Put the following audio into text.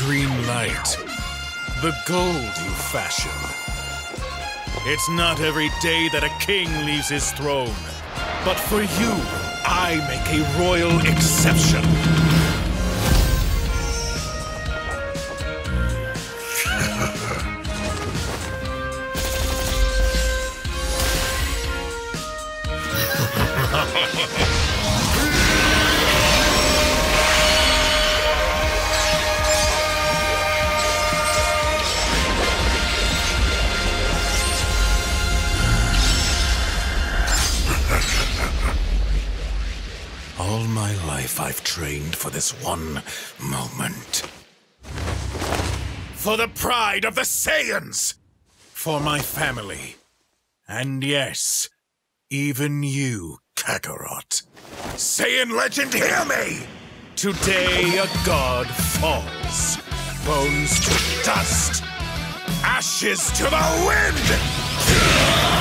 green light, the gold you fashion. It's not every day that a king leaves his throne, but for you, I make a royal exception. All my life I've trained for this one moment. For the pride of the Saiyans! For my family. And yes, even you, Kakarot. Saiyan legend, hear me! Today a god falls. Bones to dust. Ashes to the wind!